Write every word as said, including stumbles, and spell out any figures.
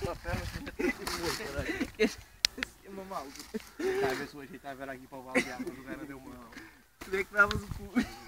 uma perna que esse é uma malta. Está a ver se hoje está a ver aqui para o baldeado, mas o cara deu uma. Tu é que davas o cu.